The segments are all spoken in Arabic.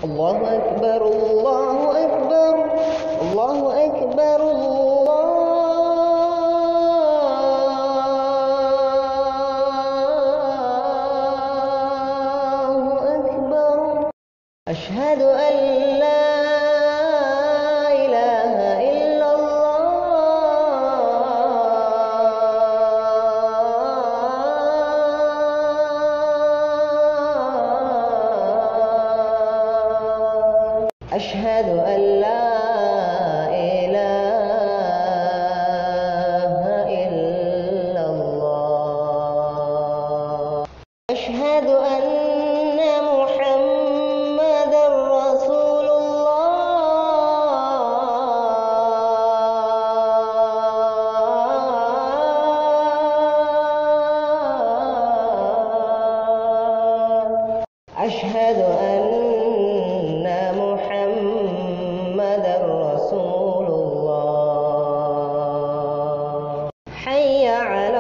الله أكبر الله أكبر الله أكبر الله أكبر. أشهد أن لا إله إلا الله. أشهد أن لا إله إلا الله. أشهد أن محمدًا رسول الله. أشهد أن محمدًا رسول الله. حي على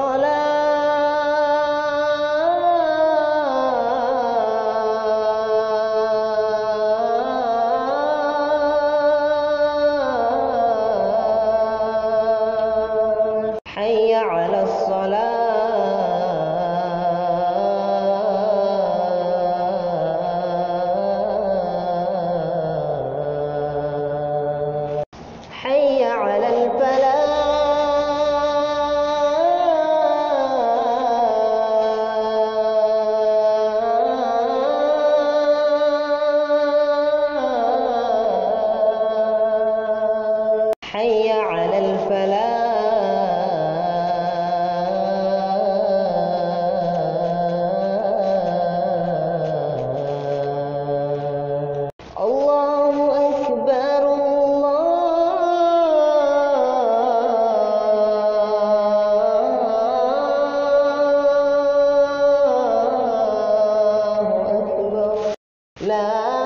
الصلاة. حي على الصلاة. حي على الفلاح. حي على الفلاح. الله أكبر الله أكبر. لا